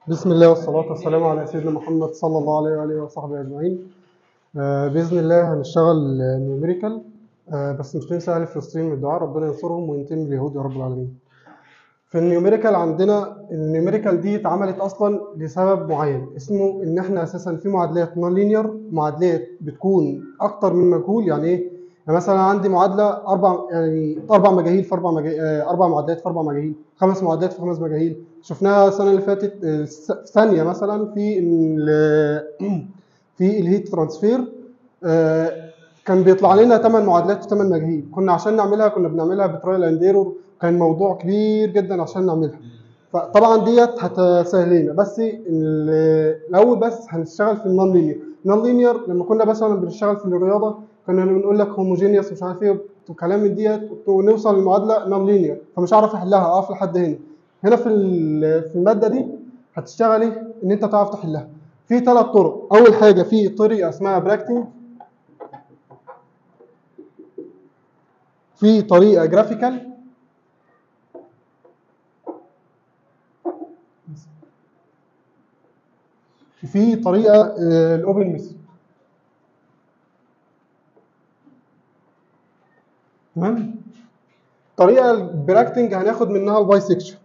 بسم الله والصلاة والسلام على سيدنا محمد صلى الله عليه وآله وصحبه أجمعين. بإذن الله هنشتغل نيوميريكال، بس مش ننسى أهل فلسطين من الدعاء، ربنا ينصرهم وينتقم اليهود يا رب العالمين. في النيوميريكال عندنا النيوميريكال دي اتعملت أصلا لسبب معين اسمه إن إحنا أساسا في معادلات نون لينير، معادلات بتكون أكتر من مجهول. يعني إيه؟ يعني مثلا عندي معادلة أربع مجاهيل في أربع معادلات في أربع مجاهيل، خمس معادلات في خمس مجاهيل. شفناها السنة اللي فاتت ثانية مثلا في الهيت ترانسفير. كان بيطلع لنا 8 معادلات في 8 مجاهيل. كنا عشان نعملها كنا بنعملها بترايل اند ايرور، كان موضوع كبير جدا عشان نعملها. فطبعا ديت هتسهل لنا، بس الاول بس هنشتغل في النون لينير. النون لينير لما كنا مثلا بنشتغل في الرياضه كنا بنقول لك هوموجينيوس مش عارف ايه وكلام من ديت، ونوصل للمعادله نون لينير فمش عارف احلها، اقف لحد هنا. هنا في الماده دي هتشتغل ايه؟ ان انت تعرف تحلها في ثلاث طرق. اول حاجه في طريقه اسمها براكتنج، في طريقه جرافيكال، في طريقه الاوبن ميثود. تمام. طريقه البراكتنج هناخد منها الباي سيكشن،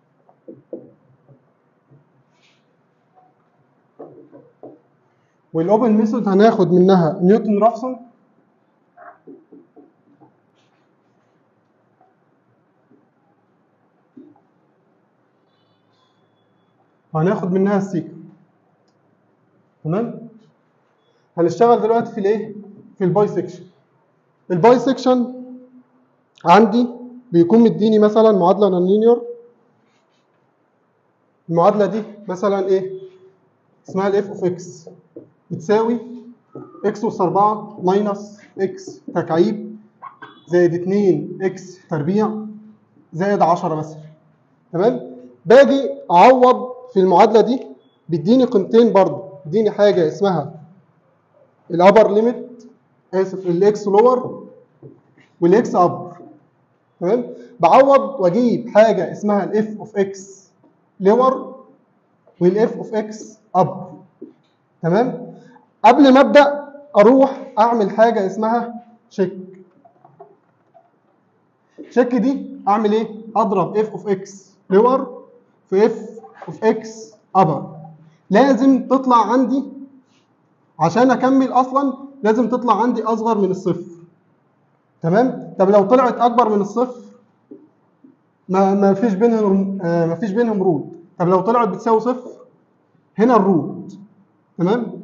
والاوبن ميثود هناخد منها نيوتن رافسون، وهناخد منها السيك. تمام. هنشتغل دلوقتي في الايه؟ في الباي سيكشن. الباي سيكشن عندي بيكون مديني مثلا معادله نون لينير. المعادله دي مثلا ايه؟ اسمها الاف اوف اكس بتساوي اكس اس 4 ماينس اكس تكعيب زائد 2 اكس تربيع زائد 10 مثلا. تمام. باجي اعوض في المعادله دي بيديني قيمتين برضه، بيديني حاجه اسمها الابر ليميت، اسف الاكس لور والاكس ابر. تمام. بعوض واجيب حاجه اسمها الاف اوف اكس لور والاف اوف اكس ابر. تمام. قبل ما ابدا اروح اعمل حاجه اسمها تشيك. تشيك دي اعمل ايه؟ اضرب اف اوف اكس لور في اف اوف اكس ابر. لازم تطلع عندي عشان اكمل اصلا، لازم تطلع عندي اصغر من الصفر. تمام. طب لو طلعت اكبر من الصفر ما فيش بينهم روت. طب لو طلعت بتساوي صفر هنا الروت. تمام.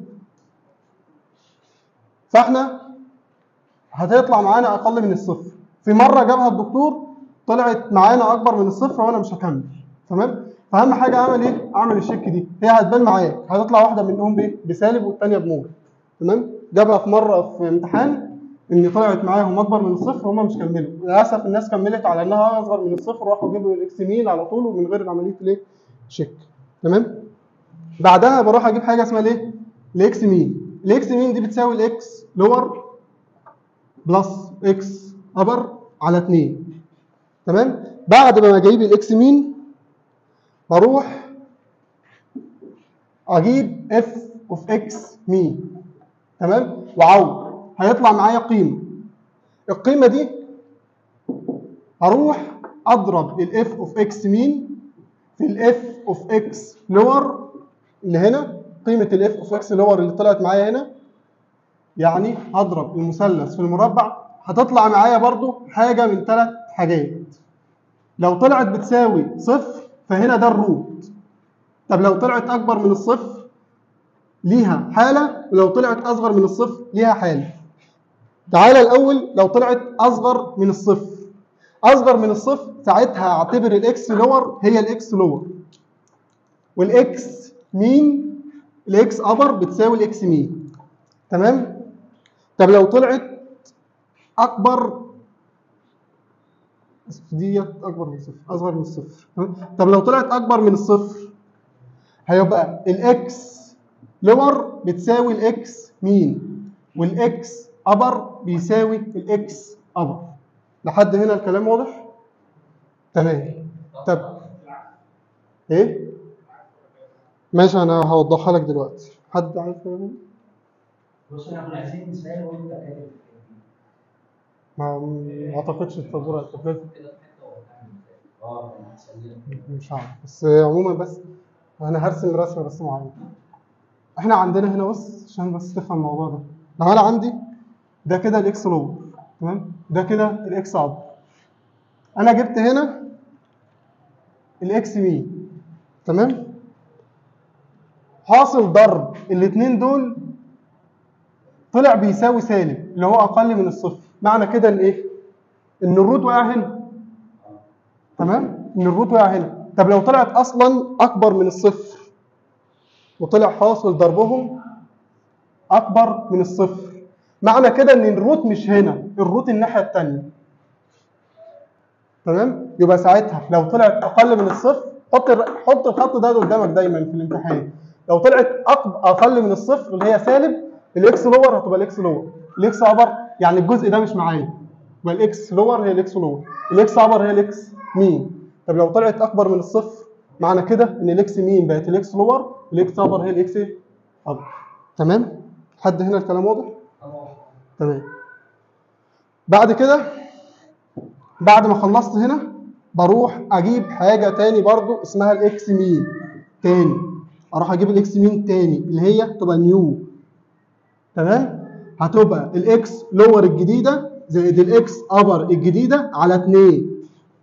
فاحنا هتطلع معانا اقل من الصفر. في مره جابها الدكتور طلعت معانا اكبر من الصفر وانا مش هكمل. تمام. فاهم حاجه اعمل ايه؟ اعمل الشيك دي، هي هتبان معاك، هتطلع واحده منهم بايه؟ بسالب والثانيه بنور. تمام. جابها في مره في امتحان ان طلعت معاهم اكبر من الصفر وهم مش كملوا. للاسف الناس كملت على انها اصغر من الصفر وراحوا جابوا الاكس مين على طول ومن غير عمليه الايه؟ شيك. تمام. بعدها بروح اجيب حاجه اسمها الايه؟ الاكس مين. الاكس مين دي بتساوي الاكس لور بلس اكس ابر على 2. تمام. بعد ما اجيب الاكس مين بروح اجيب اف اوف اكس مين. تمام. واعوض هيطلع معايا قيمه. القيمه دي هروح اضرب الاف اوف اكس مين في الاف اوف اكس لور اللي هنا، قيمه الاف اوف اكس لور اللي طلعت معايا هنا. يعني هضرب المثلث في المربع، هتطلع معايا برضو حاجه من ثلاث حاجات. لو طلعت بتساوي صفر فهنا ده الروت. طب لو طلعت اكبر من الصفر ليها حاله، ولو طلعت اصغر من الصفر ليها حاله. تعالى الاول لو طلعت اصغر من الصفر. اصغر من الصفر ساعتها اعتبر الاكس لور هي الاكس لور، والاكس مين الاكس ابر بتساوي الاكس مين. تمام. طب لو طلعت اكبر، ديت اكبر من الصفر، اصغر من الصفر. طب لو طلعت اكبر من الصفر هيبقى الاكس لور بتساوي الاكس مين، والاكس ابر بيساوي الاكس ابر. لحد هنا الكلام واضح؟ تمام. طب ايه؟ ماشي انا هوضحها لك دلوقتي. حد عايز يفهم؟ بص احنا كنا عايزين مثال وانت كاتب ما اعتقدش السبوره هتتنفذ. كده في حته وهتعمل مثال. هتسلم. مش عارف، بس عموما بس انا هرسم رسمه بس معينه. احنا عندنا هنا بص عشان بس تفهم الموضوع ده. لو انا عندي ده كده الاكس لور، تمام، ده كده الاكس اب. انا جبت هنا الاكس مين، تمام، حاصل ضرب الاثنين دول طلع بيساوي سالب اللي هو اقل من الصفر. معنى كده ان ايه؟ ان الروت وقع هنا، تمام، ان الروت وقع هنا. طب لو طلعت اصلا اكبر من الصفر وطلع حاصل ضربهم اكبر من الصفر، معنى كده ان الروت مش هنا، الروت الناحيه الثانيه، تمام. يبقى ساعتها لو طلعت اقل من الصفر، حط الخط ده قدامك دايما في الامتحان. لو طلعت اقل من الصفر اللي هي سالب، الاكس لور هتبقى الاكس لور، الاكس ابر يعني الجزء ده مش معايا، يبقى الاكس لور هي الاكس لور، الاكس ابر هي الاكس مين. طب لو طلعت اكبر من الصفر، معنى كده ان الاكس مين بقت الاكس لور، الاكس ابر هي الاكس ابر. تمام؟ لحد هنا الكلام واضح؟ تمام. بعد كده، بعد ما خلصت هنا بروح اجيب حاجه تاني برضو اسمها الاكس مين تاني. اروح اجيب الاكس مين تاني اللي هي تبقى نيو، تمام. هتبقى الاكس لور الجديده زائد الاكس ابر الجديده على 2،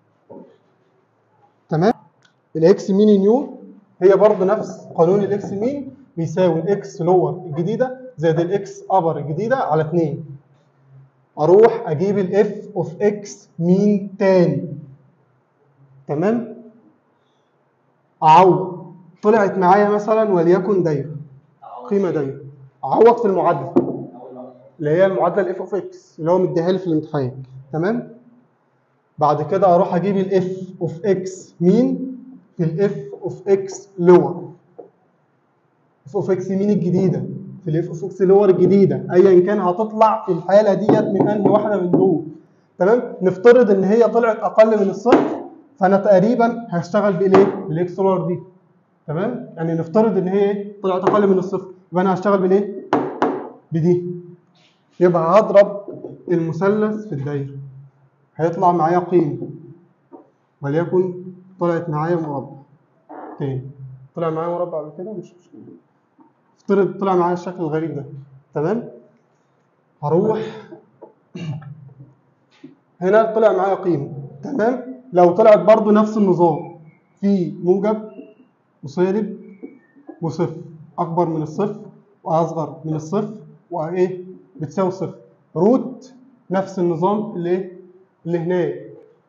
تمام. الاكس مين نيو هي برضو نفس قانون الاكس مين، بيساوي الاكس لور الجديده زائد الاكس ابر الجديده على 2. اروح اجيب الاف اوف اكس مين تاني، تمام. اعوض، طلعت معايا مثلا وليكن دايره، قيمه دايره، اعوض في المعادله اللي هي المعادله الاف اوف اكس اللي هو مديها لي في الامتحان، تمام. بعد كده اروح اجيب الاف اوف اكس مين في الاف اوف اكس لور، اف اوف اكس مين الجديده في الاف اوف اكس لور الجديده ايا كان هتطلع في الحاله ديت من انهي واحده من دول، تمام. نفترض ان هي طلعت اقل من الصفر، فانا تقريبا هشتغل بالايه؟ بالاكس لور دي، تمام. يعني نفترض ان هي طلعت اقل من الصفر، يبقى انا هشتغل بالايه؟ بدي. يبقى هضرب المثلث في الدايره، هيطلع معايا قيمه، وليكن طلعت معايا مربع تاني. طلع معايا مربع قبل كده مش مشكله، افترض طلع معايا الشكل الغريب ده، تمام. هروح هنا طلع معايا قيمه، تمام. لو طلعت برضو نفس النظام، في موجب وسالب وصفر، اكبر من الصفر واصغر من الصفر وايه بتساوي صفر، روت نفس النظام اللي هناك،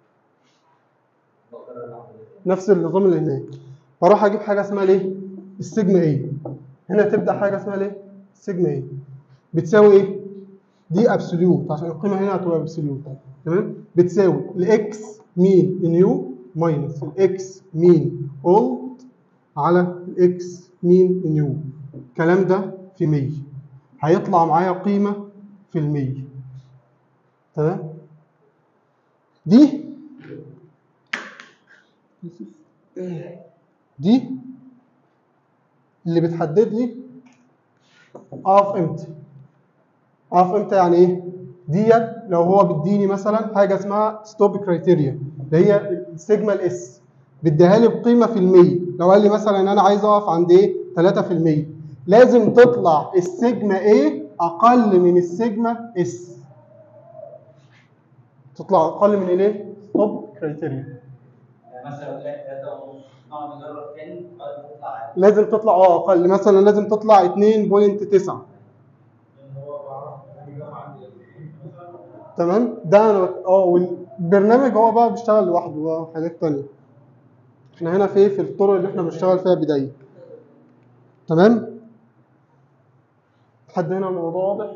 نفس النظام اللي هناك. فاروح اجيب حاجه اسمها ايه؟ السيجما ايه. هنا تبدا حاجه اسمها ايه؟ السيجما ايه بتساوي ايه؟ دي ابسوليوت عشان القيمه هنا هتبقى ابسوليوت، تمام. بتساوي الاكس مين نيو ماينس الاكس مين اولد على الاكس مين نيو. الكلام ده في 100 هيطلع معايا قيمه في المية، تمام. دي اللي بتحدد لي اقف امتى. اقف امتى يعني ايه؟ ديت لو هو بيديني مثلا حاجه اسمها ستوب كرايتيريا اللي هي السيجما الاس، بيديها لي بقيمه في المية. لو قال لي مثلا انا عايز اقف عند ايه؟ 3%، لازم تطلع السيجما ايه اقل من السيجما اس، تطلع اقل من الايه؟ ستوب كرايتيريا. يعني مثلا لو طلعت 3 ونص نقعد نجرب تاني لغايه ما تطلع عادي. لازم تطلع اقل، مثلا لازم تطلع 2.9، تمام. ده انا والبرنامج هو بقى بيشتغل لوحده بقى حاجات تانية. احنا هنا في الطرق اللي احنا بنشتغل فيها بداية، تمام. لحد هنا الموضوع واضح.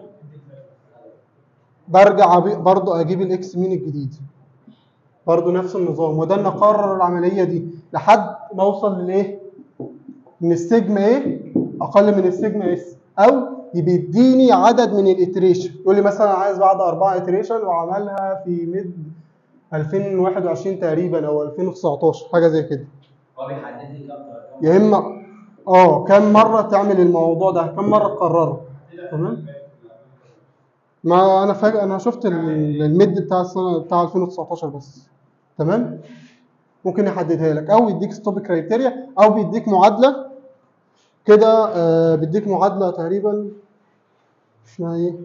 برجع برضو اجيب الاكس مين الجديد، برضو نفس النظام، وده ان اقرر العمليه دي لحد ما اوصل للايه؟ من السيجما ايه اقل من السيجما اس، او بيديني عدد من الاتريشن. يقول لي مثلا عايز بعد 4 اتريشن وعملها في ميد 2021 تقريبا او 2019 حاجه زي كده. هو بيحدد لي كام يا اما كم مرة تعمل الموضوع ده، كم مرة تكرره. تمام. ما انا فاكر انا شفت الميد بتاع السنة بتاع 2019 بس. تمام. ممكن يحددها لك او يديك ستوب كرايتيريا او بيديك معادلة كده. بيديك معادلة تقريبا اسمها ايه؟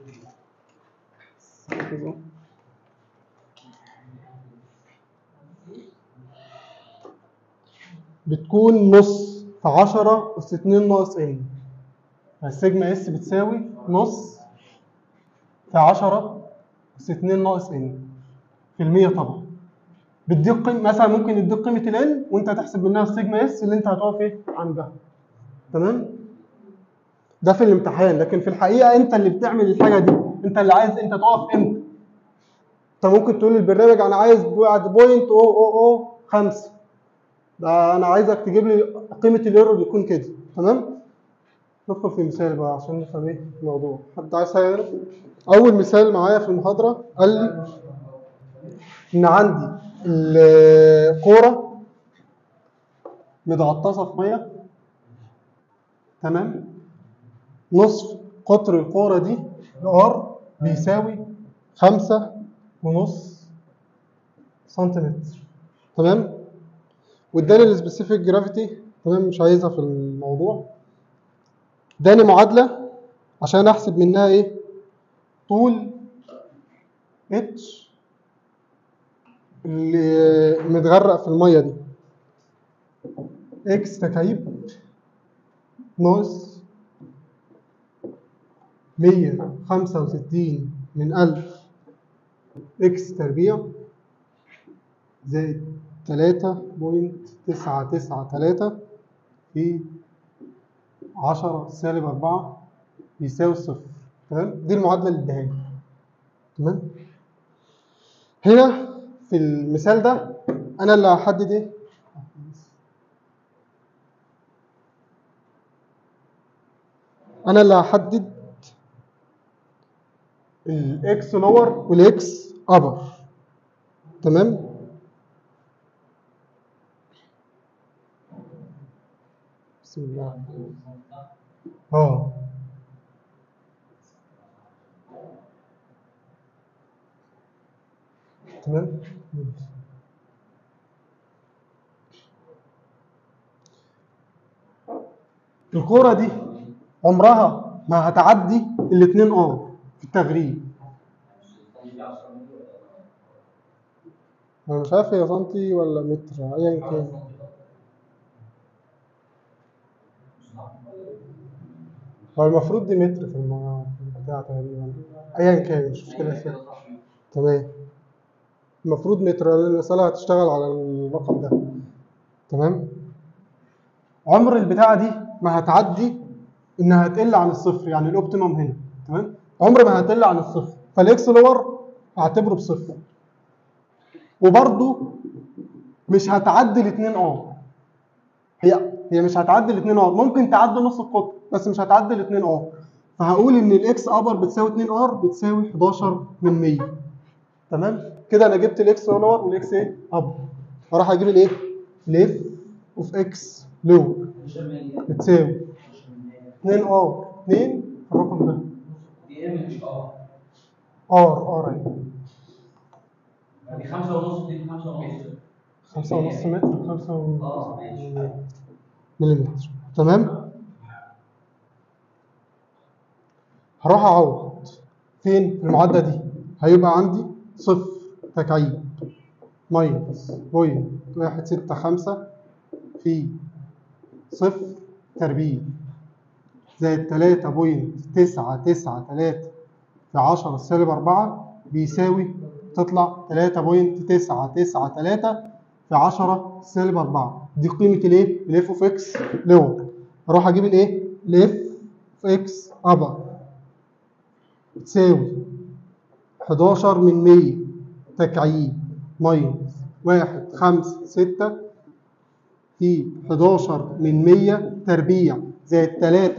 بتكون نص في 10 أس 2 ناقص ان. السيجما اس بتساوي نص في 10 أس 2 ناقص ان في المية طبعا. بتديك مثلا ممكن يديك قيمة الان وانت تحسب منها السيجما اس اللي انت هتقف ايه عندها. تمام؟ ده في الامتحان، لكن في الحقيقة انت اللي بتعمل الحاجة دي، انت اللي عايز انت تقف امتى. انت ممكن تقول للبرنامج انا عايز بعد بوينت 0.005 ده انا عايزك تجيب لي قيمة الايرور يكون كده. تمام؟ ندخل في مثال بقى عشان نفهم ايه الموضوع. حد عايز حاجة غيره؟ أول مثال معايا في المحاضرة قال لي إن عندي الكورة متغطسة في مية. تمام؟ نصف قطر الكورة دي الار بيساوي 5.5 سنتيمتر. تمام؟ واداني السبيسيفيك جرافيتي. تمام؟ مش عايزها في الموضوع. اداني معادلة عشان احسب منها ايه؟ طول اتش اللي متغرق في المية دي. اكس تكعيب ناقص 165 من 1000 اكس تربيع زائد 3.993 في 10 سالب 4 بيساوي صفر. تمام؟ دي المعادلة اللي اداها لي. تمام؟ هنا في المثال ده انا اللي هحدد ايه؟ انا اللي هحدد الاكس لور والاكس ابر. تمام؟ بسم الله. تمام. الكورة دي عمرها ما هتعدي الاثنين في التغريب. انا مش عارف هي سنتي ولا متر ايا كان. هو المفروض دي متر في البتاع تقريبا. ايا كان مش مشكلة فيها. تمام. المفروض متر لان المسألة هتشتغل على الرقم ده. تمام. عمر البتاعة دي ما هتعدي انها هتقل عن الصفر، يعني الاوبتيمم هنا. تمام. عمر ما هتقل عن الصفر، فالاكس لور هعتبره بصفر. وبرده مش هتعدي الاثنين هي مش هتعدي الاثنين ممكن تعدي نص القطر بس مش هتعدي الاثنين فهقول ان الاكس ابر بتساوي 2 بتساوي 11 من 100. تمام؟ كده انا جبت الاكس لور والاكس ايه ابر. هروح اجيب الايه؟ الاف اوف اكس لور بتساوي 2 2 الرقم ده دي ام مش اهي يعني 5.5 دي 5.5 5.5 متر 5 ماشي. مليمتر. تمام. هروح اعوض فين في المعادله دي. هيبقى عندي صفر تكعيب ماينس 0.165 في صفر تربيع زائد 3.993 في 10 سالب 4 بيساوي تطلع 3.993 في 10 سالب 4. دي قيمة الايه؟ الاف اوف اكس لور. اروح اجيب الايه؟ الاف اوف اكس ابر تساوي 11 من 100 تكعيب ماينس 1.56 في 11 من 100 تربيع زائد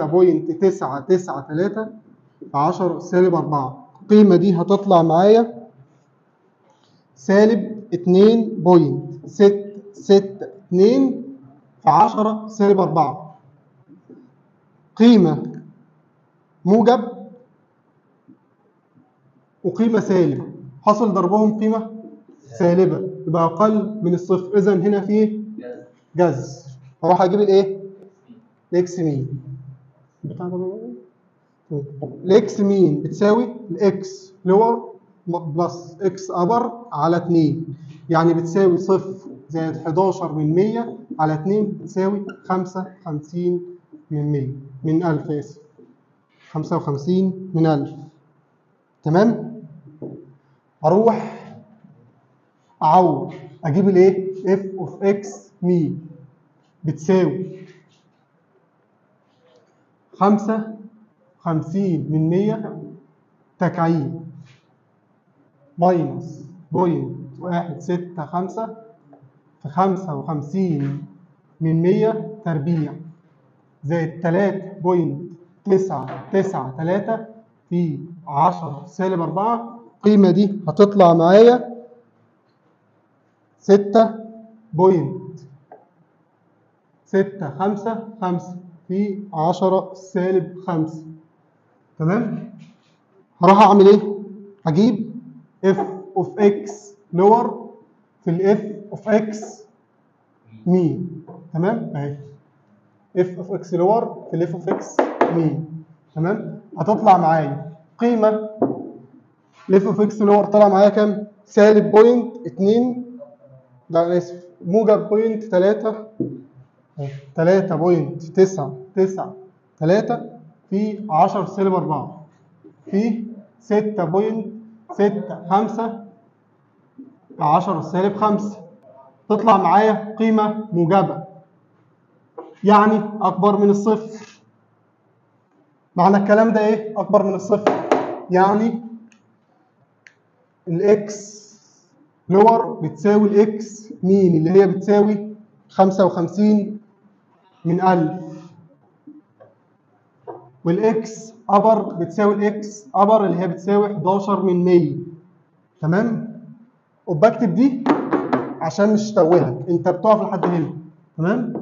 3.993 في 10 سالب 4. القيمة دي هتطلع معايا سالب 2.662 في 10 سالب 4. قيمة موجب وقيمة سالب، حصل ضربهم قيمة سالبة يبقى أقل من الصفر، إذا هنا في جذر. هروح أجيب الإيه؟ الإكس مين. الإكس مين بتساوي الإكس لور بلس إكس أبر على 2، يعني بتساوي صفر زائد 11 من 100 على 2 بتساوي 55 من 100 من 1000 آسف 55 من 1000. تمام؟ أروح أعوض أجيب الإيه؟ اف اوف اكس مين بتساوي 55 من 100 تكعيب ماينس 0.165 في 55 من 100 تربيع زائد 3.993 في 10 سالب 4. القيمة دي هتطلع معايا 6.655 في 10 سالب 5. تمام؟ هروح أعمل إيه؟ هجيب f of x lower في ال f of x مين. تمام؟ أهي f of x lower في ال f of x مين. تمام؟ هتطلع معايا قيمة ال f of x lower طلع معايا كام؟ سالب 0.2، لا أنا آسف، موجب 3.993 في 10 سالب 4 في 6.65 في 10 سالب 5. تطلع معايا قيمة موجبة يعني أكبر من الصفر. معنى الكلام ده إيه؟ أكبر من الصفر يعني الإكس لور بتساوي الإكس مين اللي هي بتساوي 55 من 1000، والإكس أبر بتساوي الإكس أبر اللي هي بتساوي 11 من 100. تمام؟ وبكتب دي عشان مش تتوهك، أنت بتقف لحد هنا. تمام؟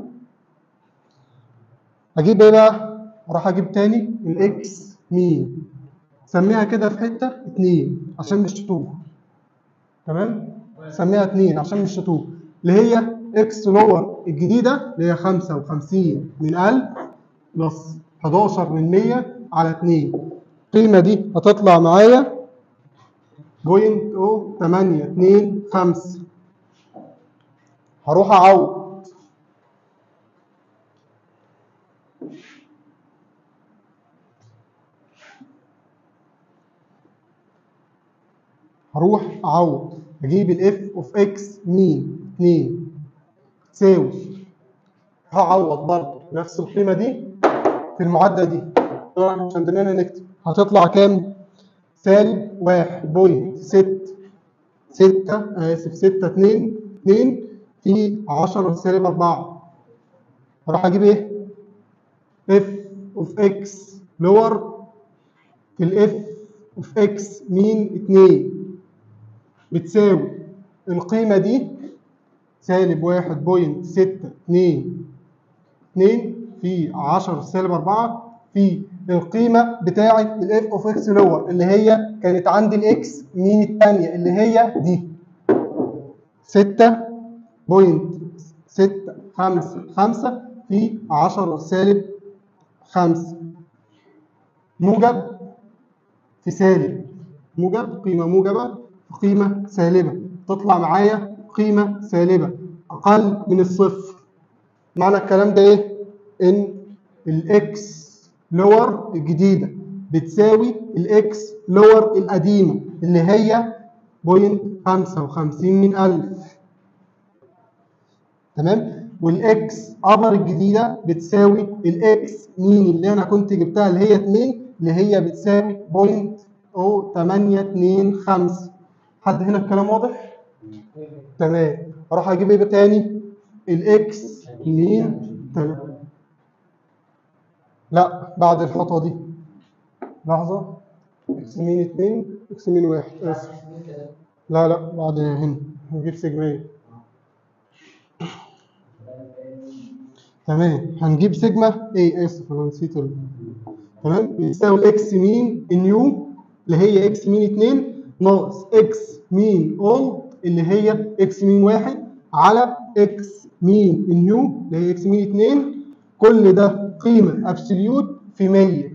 أجيب إيه بقى؟ أروح أجيب تاني الإكس مين، سميها كده في حتة 2 عشان مش تتوه. تمام؟ سميها 2 عشان مش تتوه، اللي هي إكس لور الجديدة اللي هي 55 من 1000 بلس 11 من 100 على 2. القيمة دي هتطلع معايا 0.825. هروح أعوض أجيب ال f of x مين 2 تساوي، هعوض برضه نفس القيمة دي في المعادلة دي، طبعا مش عندنا نكتب، هتطلع كام؟ سالب 1.622 في 10 سالب 4. هروح أجيب إيه؟ f of x lower في ال f of x مين 2 بتساوي القيمة دي سالب 1.622 في 10 سالب 4 في القيمة بتاعة ال f of x lower اللي هي كانت عندي الإكس مين الثانية اللي هي دي 6.655 في 10 سالب 5 موجب في سالب، موجب قيمة موجبة في قيمة سالبة، تطلع معايا قيمة سالبة أقل من الصفر. معنى الكلام ده إيه؟ إن الإكس لور الجديدة بتساوي الإكس لور القديمة اللي هي 0.55 من 1000. تمام؟ والإكس أبر الجديدة بتساوي الإكس مين اللي أنا كنت جبتها اللي هي 2 اللي هي بتساوي 0.825. حد هنا الكلام واضح؟ تمام. أروح أجيب إيه تاني؟ الإكس مين لا بعد الخطوة دي لحظة، إكس مين 2 إكس مين 1 آسف، لا بعد هنا هنجيب سيجمين. تمام هنجيب سيجما ايه، اسف انا نسيت تمام بيساوي اكس مين النيو اللي هي اكس مين 2 ناقص اكس مين اولد اللي هي اكس مين 1 على اكس مين النيو اللي هي اكس مين 2. كل ده قيمه ابسوليوت في 100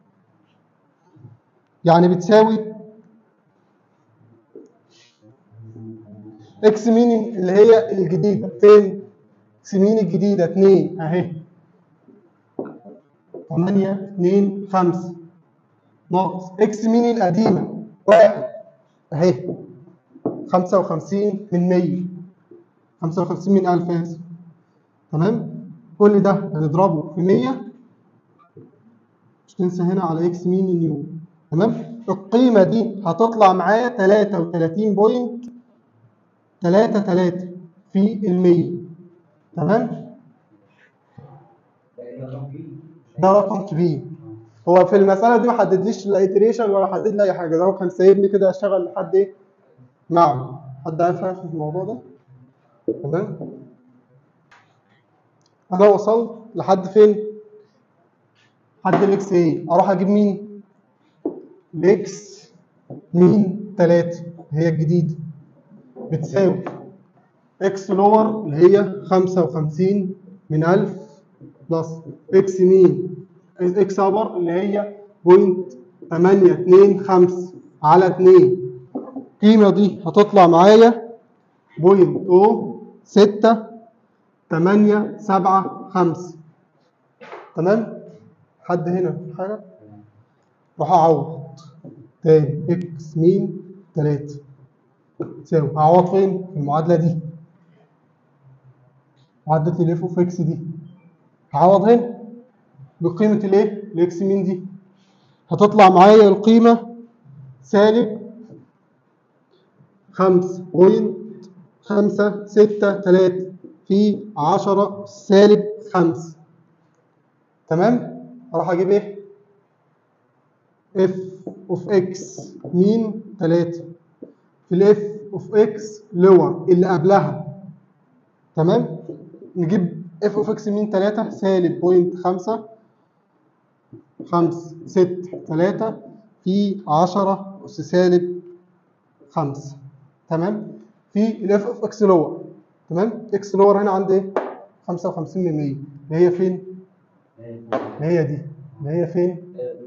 يعني بتساوي اكس مين اللي هي الجديده فين؟ اكس مين الجديده 2 اهي 8 2 5 ناقص اكس مين القديمه 1 اهي 55 من 100 55 من 1000 اسف. تمام كل ده هنضربه في 100 مش تنسى هنا على اكس مين نيو. تمام القيمه دي هتطلع معايا 33.33 في المية. تمام ده رقم كبير. هو في المساله دي ما حددليش الايتريشن ولا حدد لي اي حاجه، ده هو كان سايبني كده اشتغل لحد ايه؟ نعم حد عارف حاجه في الموضوع ده؟ تمام انا وصلت لحد فين؟ لحد الاكس ايه؟ اروح اجيب مين؟ الاكس مين 3 هي الجديده بتساوي اكس لور اللي هي 55 من 1000 بلس اكس مين اكس ابر اللي هي 0.825 على 2. القيمه دي هتطلع معايا 0.6875. تمام حد هنا في حاجه؟ روح اعوض تاني اكس مين 3 تساوي هعوض فين؟ في المعادله دي معادله الاف اوف اكس دي هعوض هنا بقيمه الايه؟ الاكس مين دي هتطلع معايا القيمه سالب 5.563 في 10 سالب 5. تمام اروح اجيب ايه؟ اف اوف اكس مين 3 في الاف اوف اكس لور اللي قبلها. تمام نجيب اف اوف اكس مين 3 سالب 0.563 في 10 اس سالب 5. تمام في الاف اوف اكس لور. تمام اكس لور هنا عندي ايه؟ 55 من 100 اللي هي فين؟ اللي هي دي اللي هي فين؟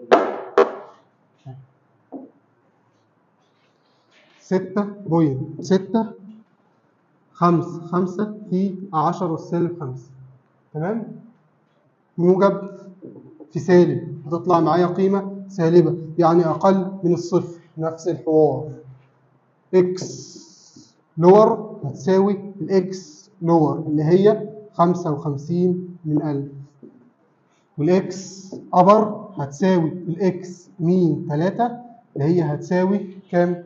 6.655 في 10 سالب 5. تمام موجب في سالب هتطلع معايا قيمة سالبة يعني أقل من الصفر. نفس الحوار اكس لور هتساوي الاكس لور اللي هي 55 من 1000 والاكس ابر هتساوي الاكس مين 3 اللي هي هتساوي كام؟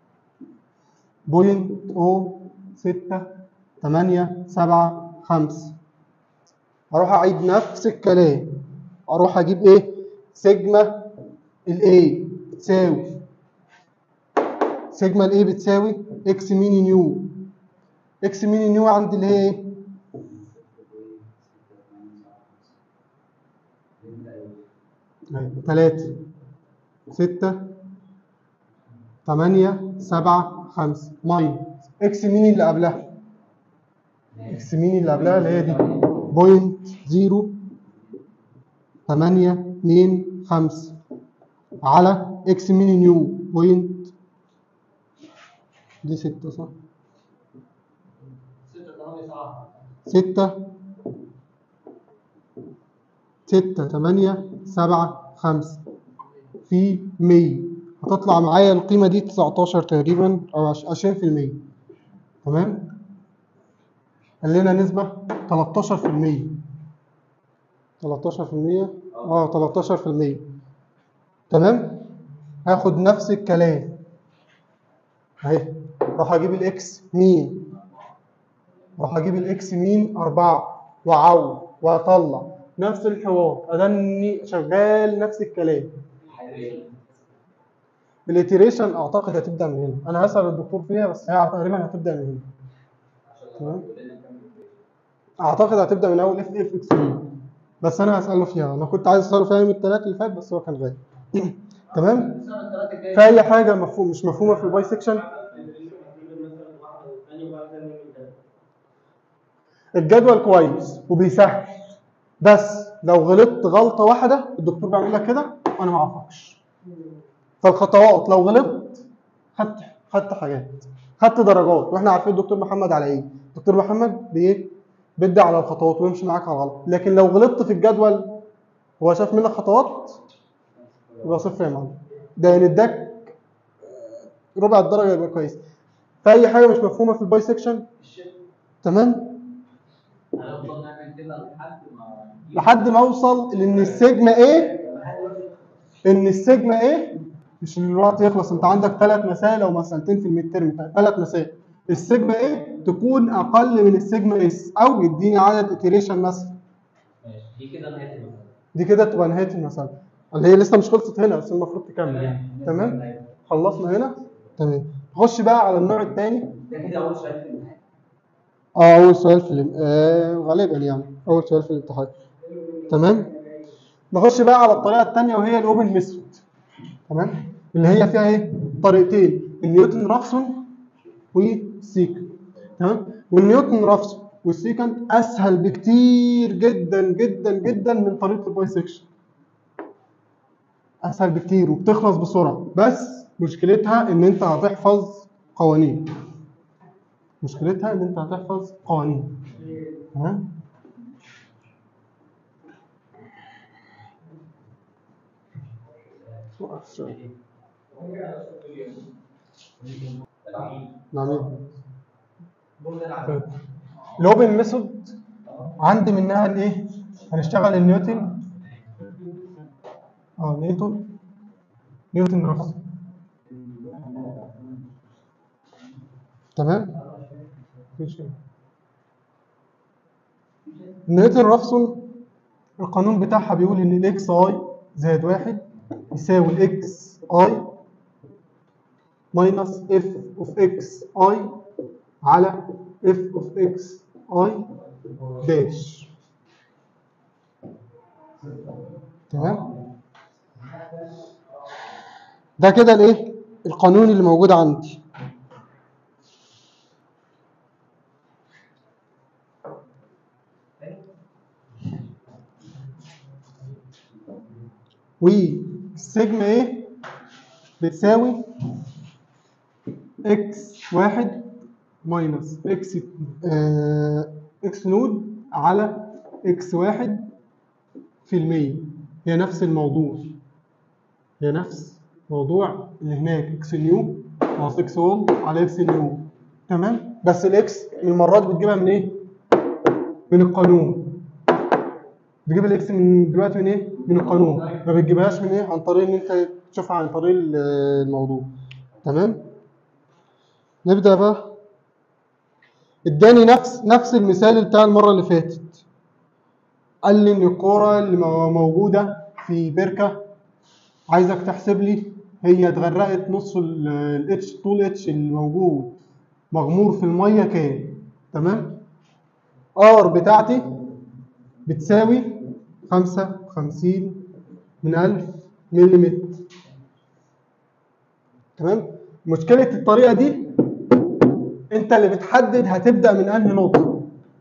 0.6875. هروح اعيد نفس الكلام اروح اجيب ايه؟ سيجما الاي تساوي سيجما الاي بتساوي اكس مين نيو. اكس مين نيو عندي اللي هي ايه؟ 3 6 8 7 5 ماينس اكس مين اللي قبلها؟ اكس مين اللي قبلها اللي هي دي 0.0825 على اكس مين نيو بوينت دي 6 صح؟ 6 8 7 5 في 100 هتطلع معايا القيمة دي 19 تقريبا أو 20%. تمام؟ قال لنا نسبة 13%. 13%؟ 13%. تمام؟ هاخد نفس الكلام اهي راح اجيب الاكس مين راح اجيب الاكس مين 4 واعوض واطلع نفس الحوار اداني شغال نفس الكلام. الاتيريشن اعتقد هتبدا من هنا. انا هسال الدكتور فيها بس هي تقريبا هتبدا من هنا. تمام اعتقد هتبدا من اول اف اكس بي، بس انا هساله فيها. انا كنت عايز اساله فيها يوم الثلاث اللي فات بس هو كان غايب. تمام. في اي حاجه مفهوم مش مفهومه في الباي سكشن؟ الجدول كويس وبيسهل، بس لو غلطت غلطه واحده الدكتور بيعمل لك كده وانا ما اعرفكش. فالخطوات لو غلطت خدت حاجات، خدت درجات، واحنا عارفين الدكتور محمد على ايه. الدكتور محمد بيدي على الخطوات ويمشي معاك على الغلط. لكن لو غلطت في الجدول هو شاف منك خطوات يبقى صفر يا معلم. ده يعني اداك ربع الدرجه يبقى كويس. فاي حاجه مش مفهومه في الباي سكشن تمام. هنفضل نعمل كده لحد ما اوصل لان السيجما ايه، ان السيجما ايه، مش الوقت يخلص. انت عندك 3 مسائل او مسألتين في الميد ترم، 3 مسائل. السيجما ايه تكون اقل من السيجما اس، او يديني عدد اتيريشن مثلا. ماشي، دي كده نهايه المسألة. دي كده تبقى نهايه المسألة، اللي هي لسه مش خلصت هنا بس المفروض تكمل يعني. تمام. خلصنا هنا. تمام. نخش بقى على النوع الثاني. ده كده اول سؤال في الامتحان. اول سؤال في غالبا يعني اول سؤال في الامتحان. تمام. نخش بقى على الطريقه الثانيه وهي الاوبن ميثود. تمام. اللي هي فيها ايه؟ طريقتين، النيوتن رافسون والسيكنت. تمام. والنيوتن رافسون والسيكنت اسهل بكتير جدا جدا جدا من طريقه الباي سكشن. اسهل بكتير وبتخلص بسرعه، بس مشكلتها ان انت هتحفظ قوانين. مشكلتها ان انت هتحفظ قوانين. تمام. العميد الاوبن ميثود عندي منها الايه؟ هنشتغل النيوتن نيوتن رافسون. تمام. نيوتن رافسون القانون بتاعها بيقول ان الاكس اي زائد 1 يساوي الاكس اي ماينس اف اوف اكس اي على اف اوف اكس اي داش. تمام. ده كده الايه؟ القانون اللي موجود عندي. والسيجما ايه بتساوي اكس واحد ماينس اكس نود على اكس واحد في المية. هي نفس الموضوع، هي نفس موضوع اللي هناك اكس نيو ناقص اكس 1 على اكس نيو. تمام. بس الاكس المرات بتجيبها من ايه؟ من القانون. بتجيب الاكس من دلوقتي من ايه؟ من القانون. ما بتجيبهاش من ايه؟ عن طريق ان انت تشوفها عن طريق الموضوع. تمام. نبدا بقى. اداني نفس المثال بتاع المره اللي فاتت. قال لي ان الكوره اللي موجوده في بركه عايزك تحسب لي هي اتغرقت نص الاتش، طول اتش اللي موجود مغمور في الميه كام. تمام. ار بتاعتي بتساوي 55 من 1000 ملم. تمام. مشكله الطريقه دي انت اللي بتحدد هتبدا من انهي نقطه.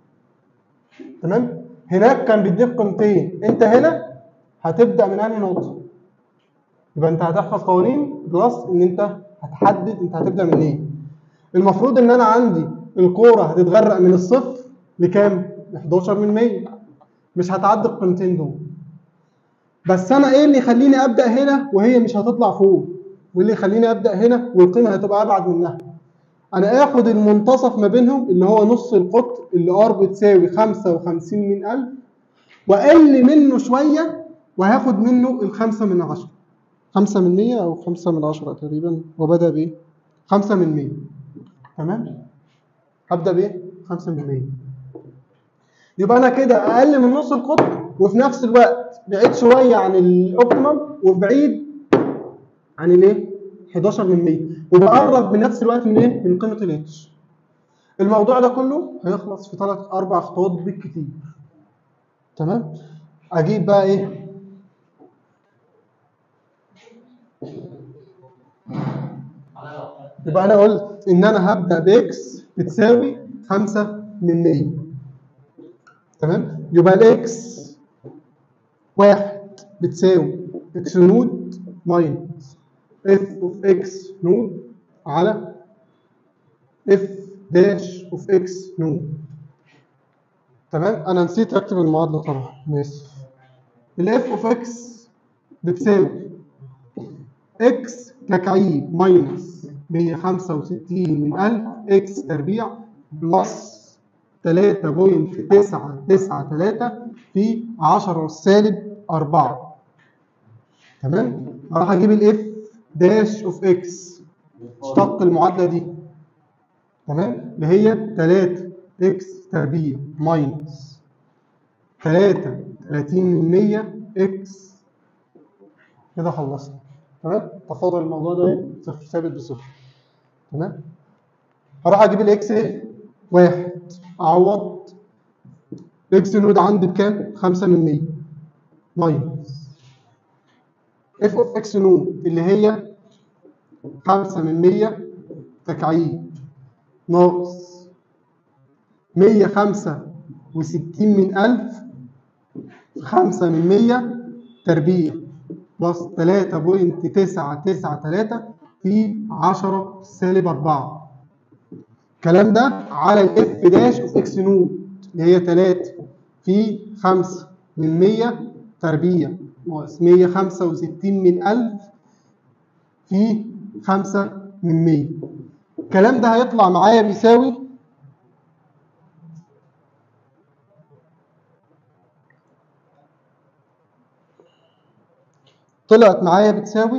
تمام. هناك كان بيديك قيمتين، انت هنا هتبدا من انهي نقطه. يبقى انت هتحفظ قوانين بلس ان انت هتحدد انت هتبدا من ايه. المفروض ان انا عندي الكوره هتتغرق من الصفر لكام؟ ل 11 من 100. مش هتعدي القيمتين دول. بس انا ايه اللي يخليني ابدا هنا وهي مش هتطلع فوق؟ واللي يخليني ابدا هنا والقيمه هتبقى ابعد منها؟ انا اخد المنتصف ما بينهم اللي هو نص القطر اللي ار بتساوي 55 من 1000 واقل منه شويه وهاخد منه الخمسة من 10. 5 من 100 او 5 من 10 تقريبا. وبدا بايه؟ 5 من 100. تمام. هبدا بايه؟ 5 من 100. يبقى انا كده اقل من نص القطر وفي نفس الوقت بعيد شويه عن الاوبتيمم وبعيد عن الايه؟ 11 من 100. وبقرب بنفس الوقت من ايه؟ من قيمه الاتش. الموضوع ده كله هيخلص في 3-4 خطوات بالكتير. تمام؟ اجيب بقى ايه؟ يبقى انا قلت ان انا هبدا باكس بتساوي 5%. تمام؟ يبقى الاكس 1 بتساوي اكس نود ماينس اف اوف اكس نود على اف داش اوف اكس نود. تمام؟ انا نسيت اكتب المعادله طبعا، ماشي. الاف اوف اكس بتساوي اكس تكعيب ماينس 165 من 1000 اكس تربيع بلس 3.993 في 10 سالب 4. تمام؟ راح اجيب الاف داش اوف اكس، اشتق المعادله دي. تمام؟ اللي هي 3 اكس تربيع ماينس 33% اكس. كده خلصنا. تمام؟ تفاضل الموضوع ده صفر ثابت بصفر. تمام؟ هروح اجيب الاكس ايه؟ 1، اعوض اكس نود عندي بكام؟ 5% ماينس اف اوف اكس نود اللي هي 5% تكعيب ناقص 165 من 1000 5% تربيع بلس 3.993 في 10 سالب 4. الكلام ده على الاف داش اوف اكس نود اللي هي 3 في 5% تربيع ناقص 165 من 1000 في 5%. الكلام ده هيطلع معايا بيساوي طلعت معايا بتساوي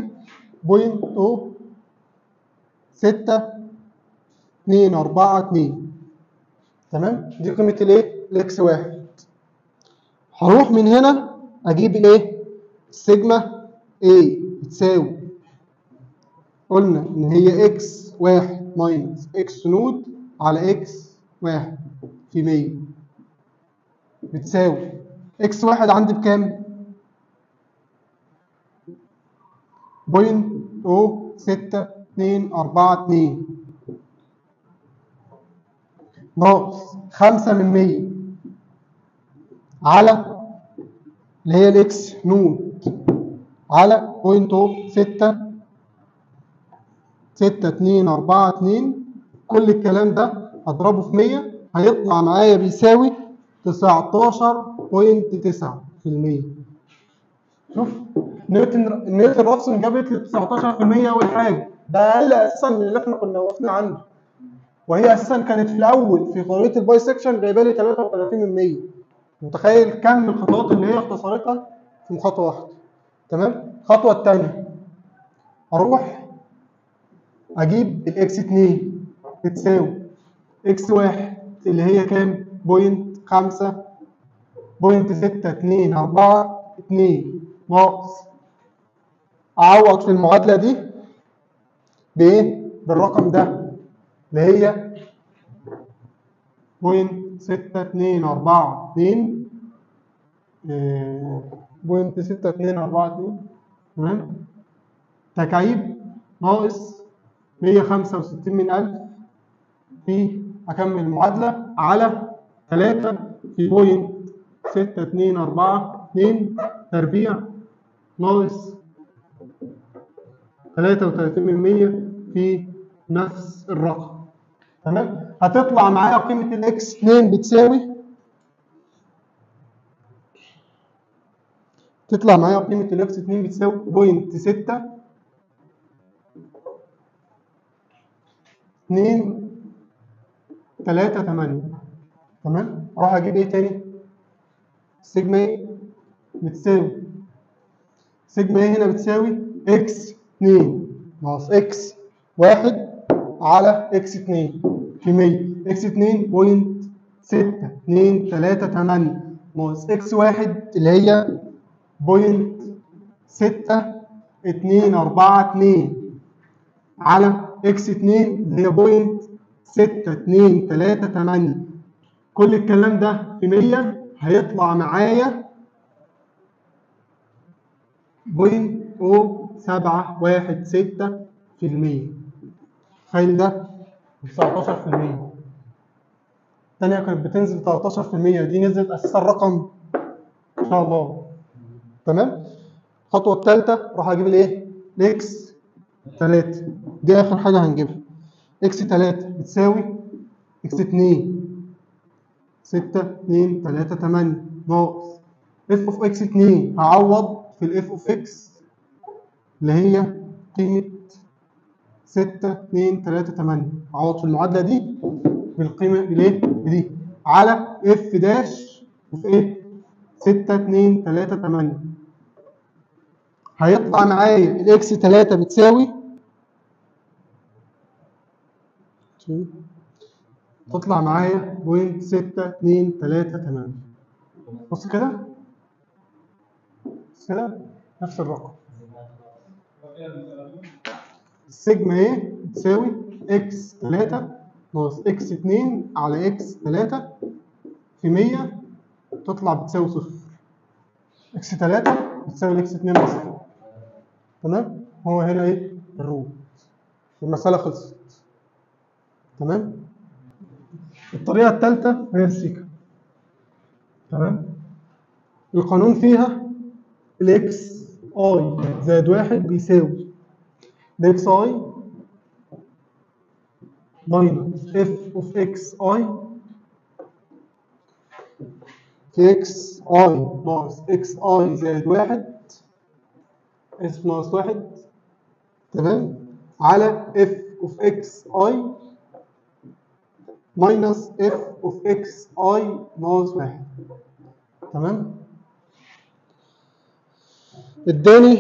0.6242. تمام؟ دي قيمة الايه؟ الاكس 1. هروح من هنا اجيب الايه؟ السيجما A بتساوي، قلنا ان هي اكس 1 ماينس اكس نود على اكس 1 في 100 بتساوي اكس 1 عندي بكام؟ 0.6242 ناقص 5% على اللي هي الاكس نود على 0.6242. كل الكلام ده هضربه في 100 هيطلع معايا بيساوي 19.9%. شوف نيوتن رافسون جابت لي 19% اول حاجه، ده اقل اساسا من اللي احنا كنا واقفين عنده، وهي اساسا كانت في الاول في طريقه الباي سكشن جايبه لي 33%. متخيل كم الخطوات اللي هي اختصرتها في خطوه واحده. تمام؟ الخطوه الثانيه اروح اجيب الاكس 2 بتساوي اكس 1 اللي هي كام؟ 0.6242 ناقص، اعوض في المعادله دي بايه؟ بالرقم ده اللي هي 0.6242 تمام؟ تكعيب ناقص 165 من 1000 في، اكمل المعادله على 3 في 0.6242 تربيع ناقص 33% في نفس الرقم. تمام؟ هتطلع معايا قيمه الاكس 2 بتساوي، تطلع معايا قيمه الاكس 2 بتساوي 0.6238. تمام؟ اروح اجيب ايه تاني؟ سيجما ايه بتساوي، سيجما ايه هنا بتساوي اكس 2 ناقص اكس 1 على اكس 2 في 100. اكس 2.6238 ناقص اكس 1 اللي هي 0.6242 على اكس 2 اللي هي 6 2 3 8. كل الكلام ده في 100 هيطلع معايا 0.0716%. تخيل ده 19%. الثانية كانت بتنزل 13%، دي نزلت أساسا رقم إن شاء الله. تمام؟ الخطوة الثالثة راح أجيب الإيه؟ الإكس 3. دي آخر حاجة هنجيبها. إكس 3 بتساوي إكس 2 6 2 3 8 ناقص اف اوف اكس 2. هعوض في الاف اوف اكس اللي هي قيمة 6 2 3 8. هعوض في المعادلة دي بالقيمة بالايه؟ بدي على اف داش في ايه؟ 6 2 3 8. هيطلع معايا الاكس 3 بتساوي تطلع معايا 0.6238. بص كده نفس الرقم. السيجما ايه بتساوي اكس 3 ناقص اكس 2 على اكس 3 في 100 تطلع بتساوي صفر. اكس 3 بتساوي الاكس 2 اصلا. تمام؟ هو هنا ايه؟ الروت. المسألة خلصت. تمام؟ الطريقة الثالثة هي السيكا. تمام؟ القانون فيها الاكس اي زائد 1 بيساوي الاكس اي ماينس اف اوف اكس اي في اكس اي ناقص اكس اي زائد 1 اسف ناقص 1. تمام؟ على اف اوف اكس اي ماينس اف اوف اكس اي ناقص 1. تمام؟ اداني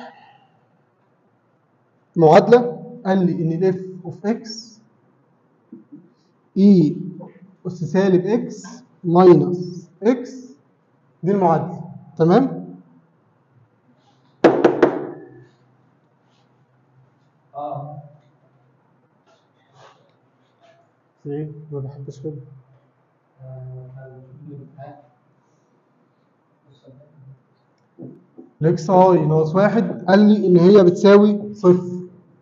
معادلة قال لي ان الاف اوف اكس اي اس سالب اكس ماينس اكس. دي المعادلة. تمام؟ ليه؟ ما بحبش كده. الاكس اي ناقص 1 قال لي ان هي بتساوي صفر.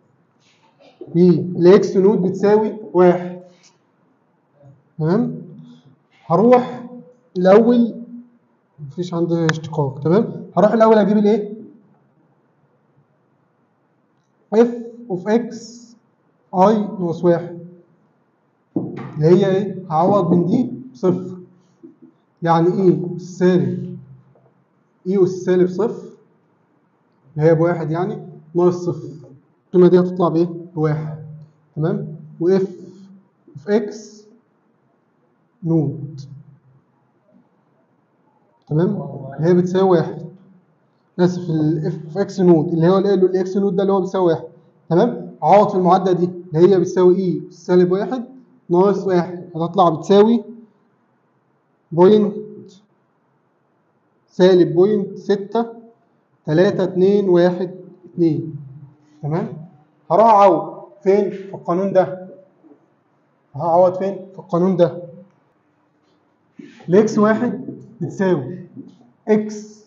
الاكس نوت بتساوي 1. تمام؟ هروح الاول مفيش عندي اشتقاق. تمام؟ هروح الاول اجيب الايه؟ اف اوف اكس اي ناقص 1 اللي هي ايه؟ هعوض من دي صفر. يعني ايه سالب اي اس سالب صفر اللي هي بواحد يعني ناقص صفر. القيمه دي هتطلع بايه؟ بواحد. تمام؟ واف اوف اكس نوت. تمام؟ اللي هي بتساوي 1. اسف الاف اوف اكس نوت اللي هو الاكس نوت ده اللي هو بيساوي 1. تمام؟ هعوض في المعادله دي اللي هي بتساوي اي سالب 1 ناقص 1 هتطلع بتساوي بوينت سالب بوينت 6 3 2 1 2. تمام؟ هروح اعوض فين؟ في القانون ده. هعوض فين؟ في القانون ده. الاكس 1 بتساوي اكس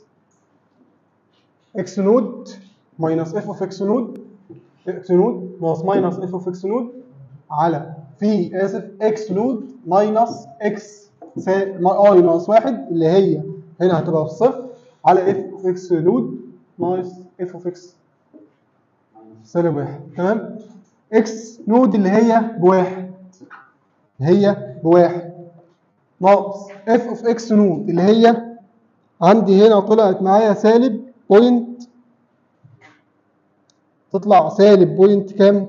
نود ماينس اف اوف اكس نود ناقص ماينس اف اوف اكس نود على في اكس نود ماينس اكس اي ناقص 1 اللي هي هنا هتبقى بصفر على اف اوف اكس نود ناقص اف اوف اكس سالب 1. تمام؟ اكس نود اللي هي بواحد ناقص اف اوف اكس نود اللي هي عندي هنا طلعت معايا سالب بوينت. تطلع سالب بوينت كام؟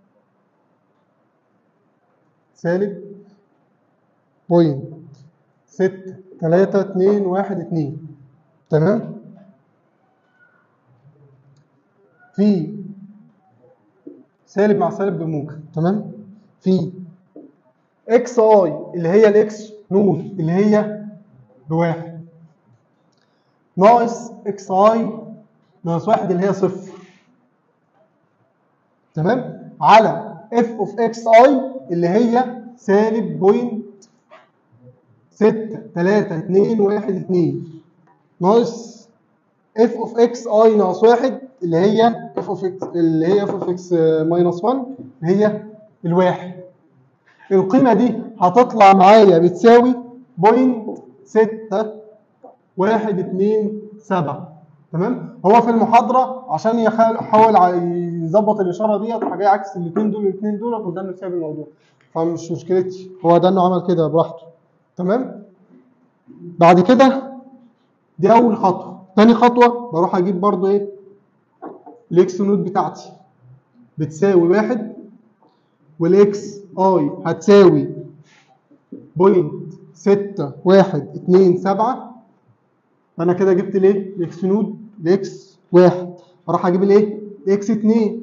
سالب بوينت 6 3 2 1 2. تمام؟ في سالب مع سالب بموجب. تمام؟ في اكس اي اللي هي الاكس نود اللي هي بواحد ناقص اكس اي ناقص 1 اللي هي صفر. تمام؟ على اف اوف اكس اي اللي هي سالب بوينت 6 3 2 1 2 ناقص اف اوف اكس اي ناقص 1 اللي هي اف اوف اكس ماينس 1 اللي هي الواحد. القيمه دي هتطلع معايا بتساوي بوينت 6 1 2 7. تمام. هو في المحاضره عشان يحاول يظبط الاشاره ديت راح جاي عكس الاثنين دول الاثنين دول وده اللي ساب الموضوع، فمش مشكلتي، هو ده انه عمل كده براحته. تمام. بعد كده دي اول خطوه. ثاني خطوه بروح اجيب برضو ايه الاكس نود بتاعتي بتساوي 1 والاكس اي هتساوي بوينت 6 1 2 7. فانا كده جبت الايه الاكس نود لاكس 1. اروح اجيب الايه اكس 2.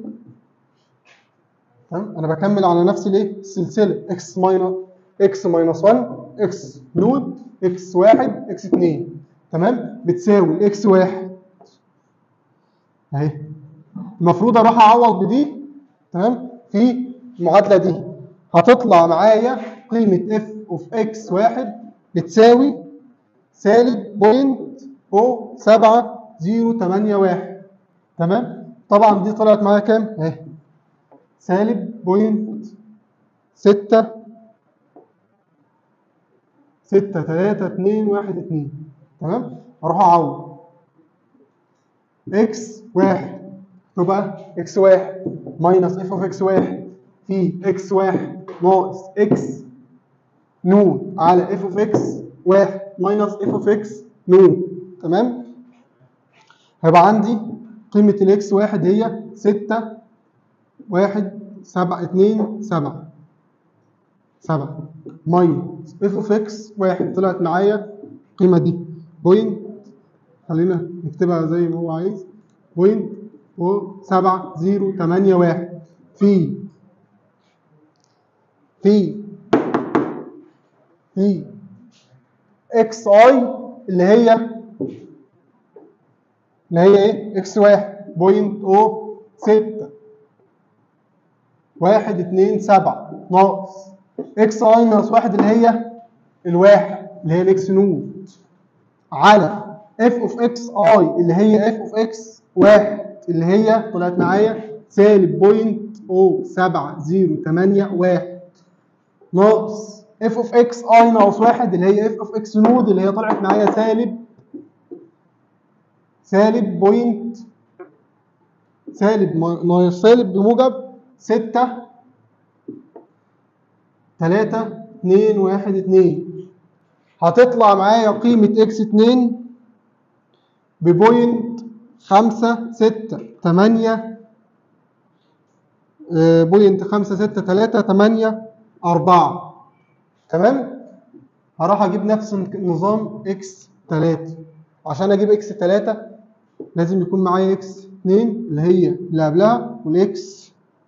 تمام. انا بكمل على نفس الايه السلسله اكس ماينس 1 اكس نود اكس 1 اكس 2. تمام. بتساوي الاكس 1 اهي. المفروض اروح اعوض بدي. تمام. في المعادله دي هتطلع معايا قيمه اف اوف اكس 1 بتساوي سالب بوينت او 7081. تمام. طبعا دي طلعت معايا كام اهي سالب بوينت 6 3 2 1 2. تمام. اروح اعوض اكس 1 تبقى اكس 1 ماينس اف اوف اكس 1 في اكس 1 ناقص اكس نود على اف اوف اكس 1 ماينس اف اوف اكس نود. تمام. هيبقى عندي قيمه الاكس 1 هي 6 1 7 2 7 ماينس اف اوف اكس 1 طلعت معايا القيمه دي بوينت، خلينا نكتبها زي ما هو عايز، بوينت 7081 في اكس اي اللي هي ايه اكس 1 بوينت او 6 1 2 7 ناقص اكس اي ناقص 1 اللي هي الواحد اللي هي الاكس نود على اف اوف اكس اي اللي هي اف اوف اكس 1 اللي هي طلعت معايا سالب بوينت او 7081 ناقص اف اوف اكس اي ناقص 1 اللي هي اف اوف اكس نود اللي هي طلعت معايا سالب بوينت سالب ناقص سالب بموجب 6 3 2 1 2. هتطلع معايا قيمة اكس 2 ببوينت 5 6 8 بوينت 5 6 3 8 4. تمام. هروح اجيب نفس النظام اكس 3. عشان اجيب اكس 3 لازم يكون معايا اكس 2 اللي هي اللي قبلها والاكس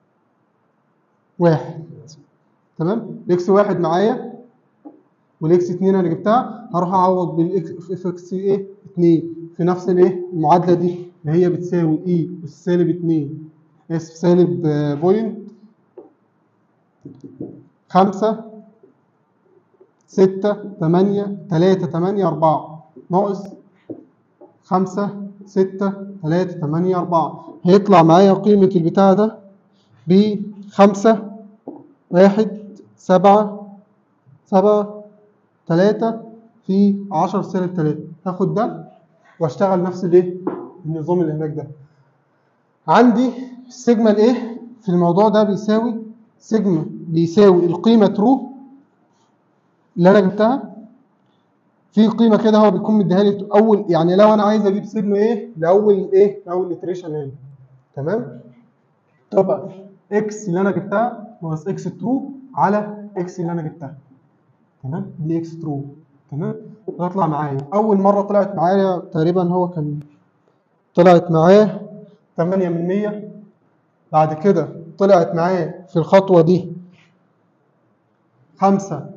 1. تمام. الاكس 1 معايا والاكس 2 انا جبتها، هروح اعوض بالاكس اف اكس ايه 2 في نفس الايه المعادله دي اللي هي بتساوي اي اس سالب 2 اس سالب بوينت 5 6 8 3 8 4 ناقص 5 6 3 8 4. هيطلع معايا قيمه البتاع ده ب 5 1 7 3 في 10 سالب 3. هاخد ده واشتغل نفس الايه النظام اللي هناك ده. عندي السيجما الايه في الموضوع ده بيساوي سيجما بيساوي القيمه ترو اللي انا جبتها في قيمه كده هو بيكون مديها لي اول، يعني لو انا عايز اجيب سيجما ايه لاول اتريشن هنا. تمام. تبقى اكس اللي انا جبتها ناقص اكس ترو على اكس اللي انا جبتها. تمام. دي اكس ترو. تمام. تطلع معايا اول مره طلعت معايا تقريبا هو كان طلعت معاه 8%. بعد كده طلعت معاه في الخطوه دي 85%،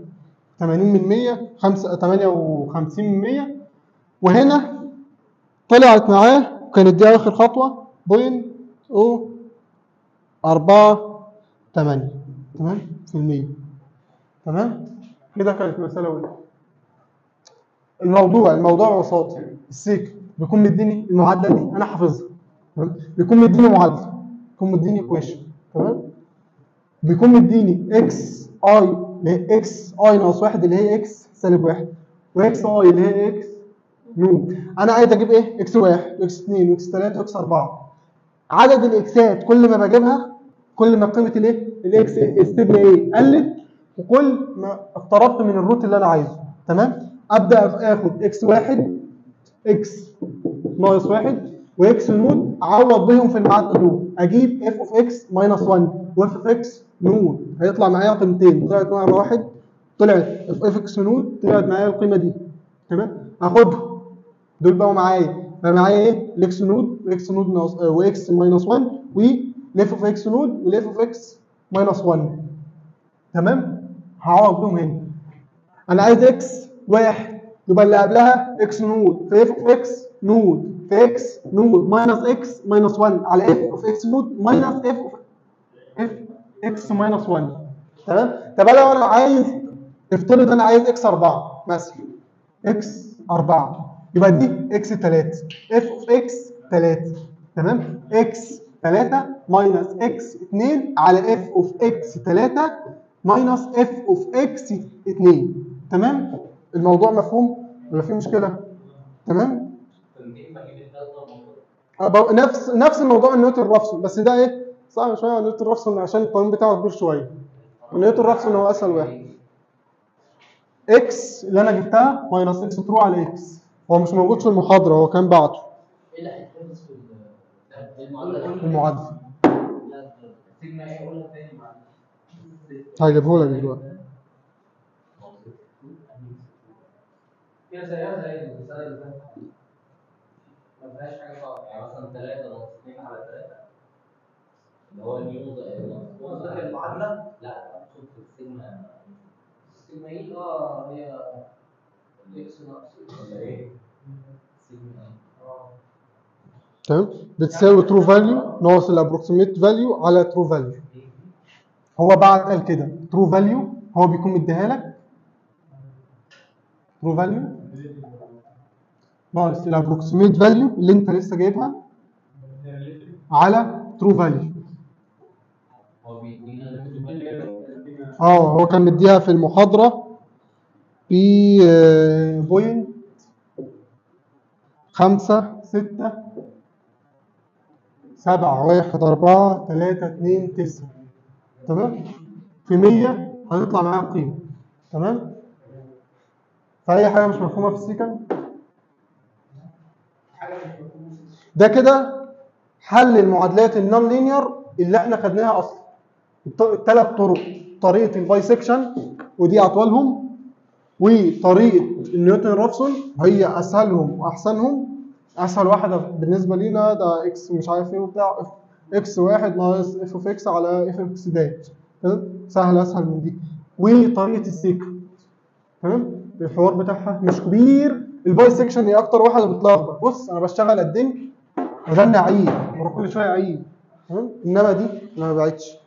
58%. وهنا طلعت معاه وكانت دي اخر خطوه بوينت او 4 8. تمام في المية. تمام كده كانت مسألة أولى. الموضوع ببساطة السيك بيكون مديني المعادلة دي أنا حافظها. تمام بيكون مديني معادلة، بيكون مديني ايكويشن. تمام بيكون مديني اكس اي اكس اي ناقص 1 اللي هي اكس سالب 1 واكس اي اللي هي اكس نون. انا عايز اجيب ايه؟ اكس 1 واكس 2 واكس 3 واكس 4. عدد الاكسات كل ما بجيبها كل ما قيمه الايه؟ الاكس ستيبل ايه؟ قلت، وكل ما اقتربت من الروت اللي انا عايزه. تمام ابدا اخد اكس 1 اكس ناقص 1 واكس نون اعوض بيهم في المعادله دول، اجيب اف اوف اكس ماينس 1 واف اوف اكس نون هيطلع معايا قيمتين، طلعت مره واحد طلعت اف اكس نون طلعت معايا القيمه دي. تمام اخدهم دول بقوا معايا ايه؟ الاكس نود واكس نود ناقص واكس ماينس 1 وليف اوف اكس نود وليف اوف اكس ماينس 1. تمام هعوض بيهم هنا. انا عايز اكس 1 يبقى اللي قبلها اكس نود في اف اوف اكس نود في اكس نود ماينس اكس ماينس 1 على اف اوف اكس نود ماينس اف اوف اكس ماينس 1. تمام طب لو انا عايز افترض انا عايز اكس 4 مثلا، اكس 4 يبقى دي اكس 3 اف اوف اكس 3. تمام اكس 3 ماينس اكس 2 على اف اوف اكس 3 ماينس اف اوف اكس 2. تمام الموضوع مفهوم ولا في مشكله؟ تمام نفس الموضوع النيوتن رافسون، بس ده ايه صعب شويه على نيوتن رافسون عشان القانون بتاعه كبير شويه. نيوتن رافسون هو اسهل واحد. اكس اللي انا جبتها ماينس اكس ترو على اكس، هو مش موجود في المحاضره، هو كان بعته. ايه اللي هيتحفظ في المعادله؟ المعادله سيجما ايه قولها تاني معلش. هجيبه لك دلوقتي. هي زيها زي المساله اللي فاتت، ما فيهاش حاجه صعبه، يعني مثلا 3 ناقص 2 على 3 اللي هو نيو قصدك المعادله؟ لا اقصد في السيجما. السيجما ايه؟ هي اكس ناقص ولا ايه؟ سيجما ايه؟ تمام بتساوي ترو فاليو ناقص الابروكسيميت فاليو على ترو فاليو. هو بعد قال كده ترو فاليو هو بيكون مديها لك ترو فاليو ناقص الابروكسيميت فاليو اللي انت لسه جايبها على ترو فاليو. هو كان مديها في المحاضره في بوينت 5 6 7 1 4 3 2 9. تمام في 100 هيطلع معايا القيمه. تمام فاي حاجه مش مفهومه في السيكن ده كده حل المعادلات النون لينير اللي احنا خدناها اصلا. الثلاث طرق، طريقه البايسكشن ودي اطولهم، وطريقه نيوتن رافسون هي اسهلهم واحسنهم. اسهل واحده بالنسبه لينا ده اكس مش عارف ايه وبتاع اكس 1 ناقص اف اوف اكس على اف اكس دات. تمام سهل اسهل من دي. وطريقه السيك تمام الحوار بتاعها مش كبير. البايسكشن هي اكتر واحده بتلخبط. بص انا بشتغل قد ايه وده اعيد بروح كل شويه اعيد. تمام انما دي ما بعيدش.